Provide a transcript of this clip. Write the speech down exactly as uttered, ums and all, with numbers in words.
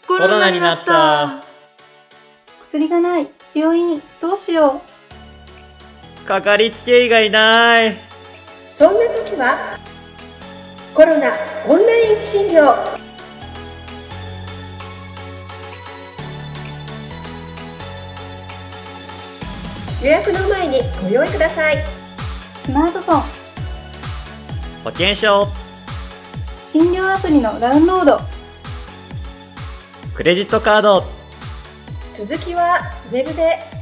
コロナになった。 薬がない。病院、どうしよう。かかりつけ医がいない。 そんな時は、コロナオンライン診療。予約の前にご用意ください。 スマートフォン、 保険証、 診療アプリのダウンロード、 クレジットカード。 続きはウェブで。